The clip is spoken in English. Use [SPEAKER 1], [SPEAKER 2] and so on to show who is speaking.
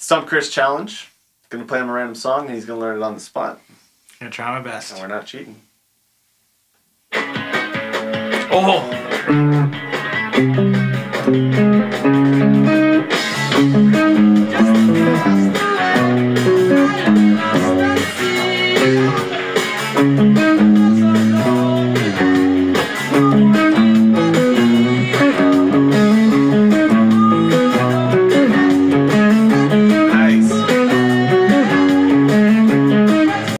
[SPEAKER 1] Stump Chris challenge. Gonna play him a random song and he's gonna learn it on the spot.
[SPEAKER 2] Gonna try my best.
[SPEAKER 1] And we're not cheating.
[SPEAKER 2] Oh!